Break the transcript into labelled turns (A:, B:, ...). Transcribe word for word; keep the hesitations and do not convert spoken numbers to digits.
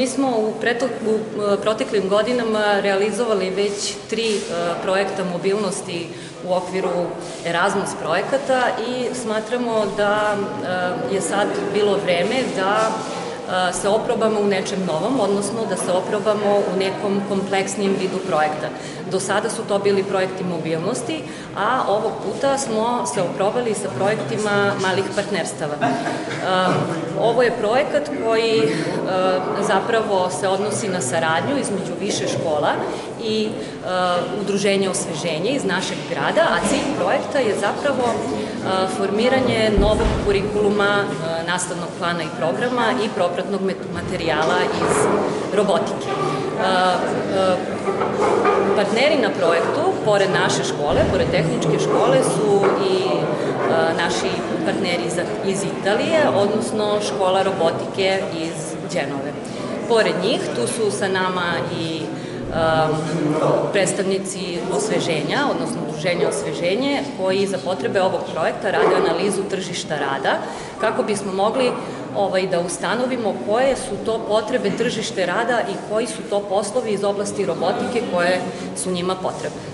A: Mi smo u proteklim godinama realizovali već tri projekta mobilnosti u okviru Erasmus projekata i smatramo da je sad bilo vreme da se oprobamo u nečem novom, odnosno da se oprobamo u nekom kompleksnijem vidu projekta. Do sada su to bili projekti mobilnosti, a ovog puta smo se oprobali sa projektima malih partnerstava. Ovo je projekat koji zapravo se odnosi na saradnju između više škola i udruženja osveženja iz našeg grada, a cilj projekta je zapravo formiranje novog kurikuluma, nastavnog plana i programa i propratnog materijala iz robotike. Partneri na projektu, pored naše škole, pored tehničke škole, su i naši partneri iz Italije, odnosno škola robotike iz Đenove. Pored njih, tu su sa nama i predstavnici osveženja, odnosno udruženja osveženje, koji za potrebe ovog projekta rade analizu tržišta rada, kako bismo mogli da ustanovimo koje su to potrebe tržište rada i koji su to poslovi iz oblasti robotike koje su njima potrebne.